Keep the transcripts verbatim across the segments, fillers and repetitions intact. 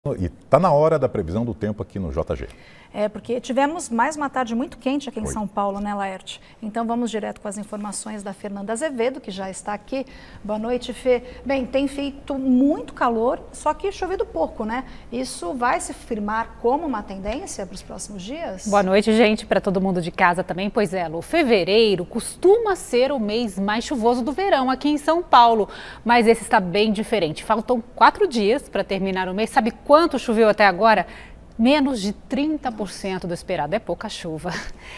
E está na hora da previsão do tempo aqui no J G. É, porque tivemos mais uma tarde muito quente aqui em Oi. São Paulo, né, Laerte? Então vamos direto com as informações da Fernanda Azevedo, que já está aqui. Boa noite, Fê. Bem, tem feito muito calor, só que chovido pouco, né? Isso vai se firmar como uma tendência para os próximos dias? Boa noite, gente, para todo mundo de casa também. Pois é, Lu, fevereiro costuma ser o mês mais chuvoso do verão aqui em São Paulo, mas esse está bem diferente. Faltam quatro dias para terminar o mês. Sabe quanto choveu até agora? Menos de trinta por cento do esperado, é pouca chuva.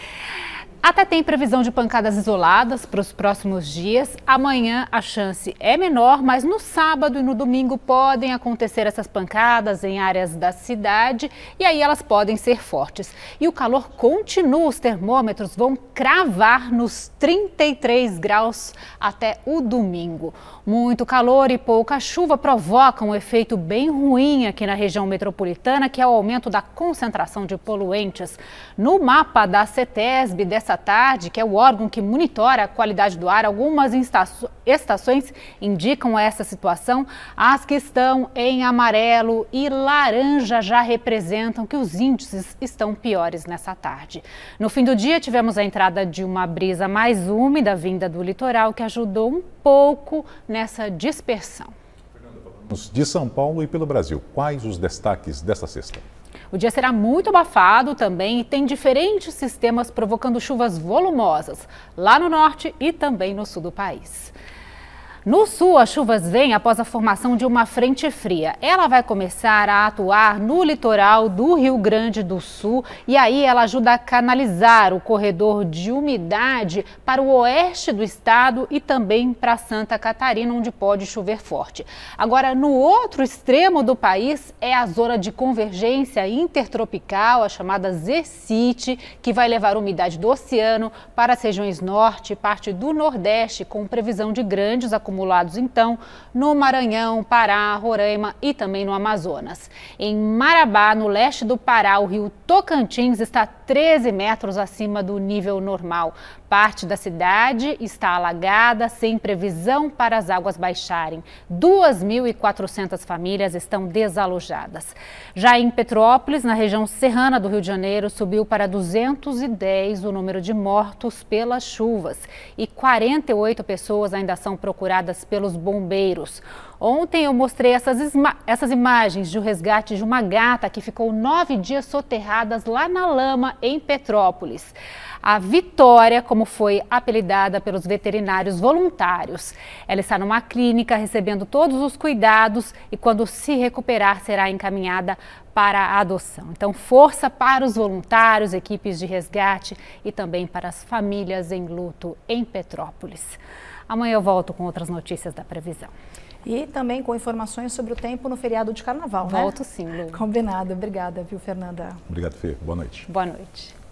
Até tem previsão de pancadas isoladas para os próximos dias. Amanhã a chance é menor, mas no sábado e no domingo podem acontecer essas pancadas em áreas da cidade e aí elas podem ser fortes. E o calor continua, os termômetros vão cravar nos trinta e três graus até o domingo. Muito calor e pouca chuva provocam um efeito bem ruim aqui na região metropolitana, que é o aumento da concentração de poluentes. No mapa da CETESB dessa tarde, que é o órgão que monitora a qualidade do ar, algumas estações indicam essa situação. As que estão em amarelo e laranja já representam que os índices estão piores nessa tarde. No fim do dia, tivemos a entrada de uma brisa mais úmida vinda do litoral, que ajudou um pouco nessa dispersão. De São Paulo e pelo Brasil, quais os destaques desta sexta? O dia será muito abafado também e tem diferentes sistemas provocando chuvas volumosas lá no norte e também no sul do país. No sul, as chuvas vêm após a formação de uma frente fria. Ela vai começar a atuar no litoral do Rio Grande do Sul e aí ela ajuda a canalizar o corredor de umidade para o oeste do estado e também para Santa Catarina, onde pode chover forte. Agora, no outro extremo do país é a zona de convergência intertropical, a chamada Z-City, que vai levar umidade do oceano para as regiões norte e parte do nordeste, com previsão de grandes acumulações acumulados, então, no Maranhão, Pará, Roraima e também no Amazonas. Em Marabá, no leste do Pará, o rio Tocantins está treze metros acima do nível normal. Parte da cidade está alagada, sem previsão para as águas baixarem. duas mil e quatrocentas famílias estão desalojadas. Já em Petrópolis, na região serrana do Rio de Janeiro, subiu para duzentos e dez o número de mortos pelas chuvas e quarenta e oito pessoas ainda são procuradas pelos bombeiros. Ontem eu mostrei essas, essas imagens de um resgate de uma gata que ficou nove dias soterrada lá na lama em Petrópolis. A Vitória, como foi apelidada pelos veterinários voluntários. Ela está numa clínica recebendo todos os cuidados e quando se recuperar será encaminhada para a adoção. Então, força para os voluntários, equipes de resgate e também para as famílias em luto em Petrópolis. Amanhã eu volto com outras notícias da previsão. E também com informações sobre o tempo no feriado de carnaval, né? Volto sim, Lu. Combinado. Obrigada, viu, Fernanda? Obrigado, Fê. Boa noite. Boa noite.